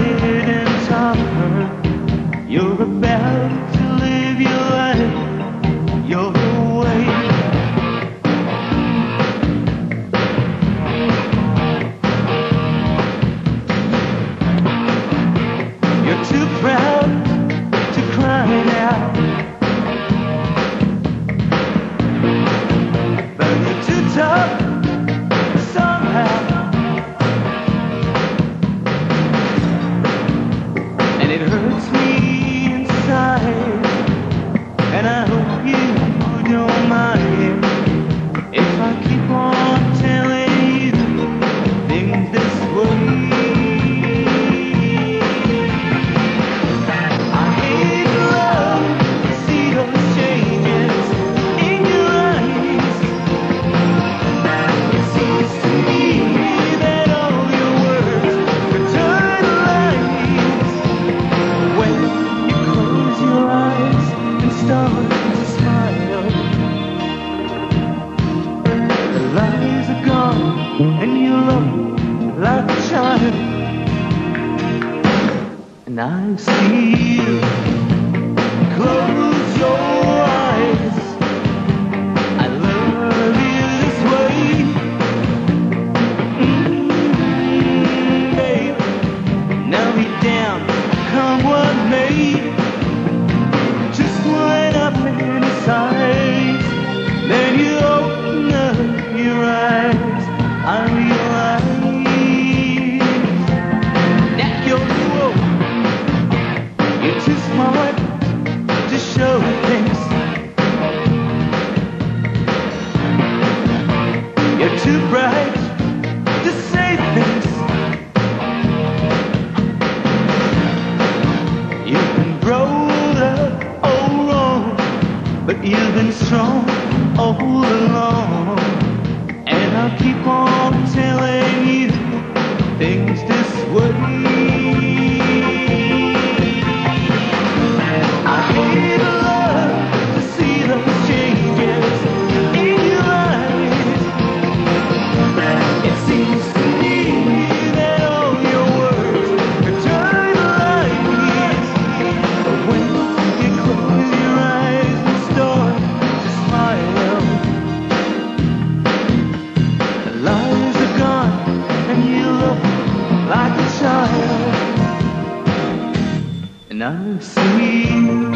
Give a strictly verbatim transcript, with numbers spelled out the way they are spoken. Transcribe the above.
didn't tell her you're about to live your life your way. You're too proud to cry now, but you're too tough somehow, and it hurts me inside, and I hope you don't mind if I keep on telling you things this way. I hate love to see those changes in your eyes. It seems to me that all your words could turn lies when you close your eyes and start to smile. The lies are gone and you look like a child, and I see you. Close your eyes. I love you this way. Mm, baby, now be down, come what may. Just line up in his eyes, then you open up your eyes. I realize that you're too old, you're too smart to show things. You're too bright to say things. You've been grown up all wrong, but you've been strong all along. And I'll keep on telling you things this way. I hate love to see those changes in your eyes. It seems to me that all your words could turn lies, but when you close your eyes and start to smile, the lies are gone and you look like a child, and I see you.